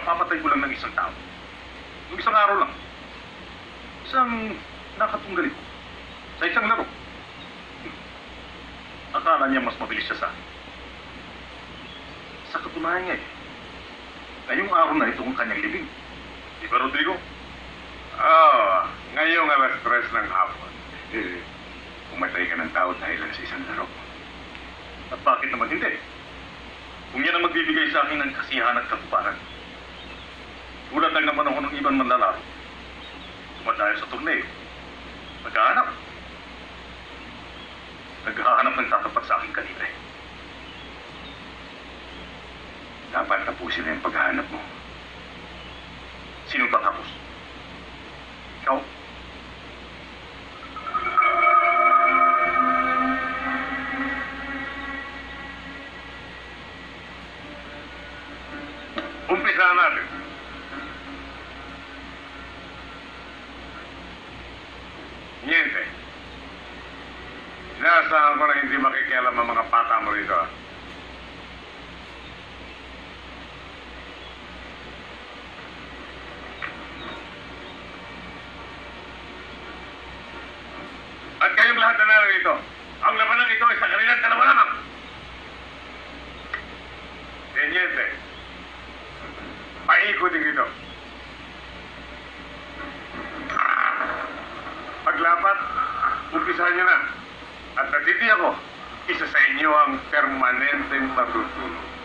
kakapapatay ko lang ng isang tao. Yung isang araw lang. Isang nakatunggali ko. Sa isang laro. Akala niya mas mabilis siya sa akin. Sa katunayan niya ngayong araw na ito ang kanyang libing. Di ba, Rodrigo? Ngayong alas 3 ng hapon. Umatay ka ng tao dahil lang sa isang laro. At bakit naman hindi? Kung yan ang magbibigay sa akin ng kasiyahan at katuparan. Tulad lang naman ako ng ibang manlalaro. Dahil sa torneo. Naghahanap. Naghahanap ng tatapat sa aking kalibre. Dapat tapusin na yung paghahanap mo. Sino tatapos? Ikaw? Umpisa natin. Niente. Inaasahan ko na hindi makikialam ang mga pata mo rito. At kayong lahat na narito, ang labanan ito ay sa kanilang dalawa lamang. Niente. Paikutin ito. Paglapat, umpisahan niyo na. At natiti ako, isa sa inyo ang permanenteng matutulog.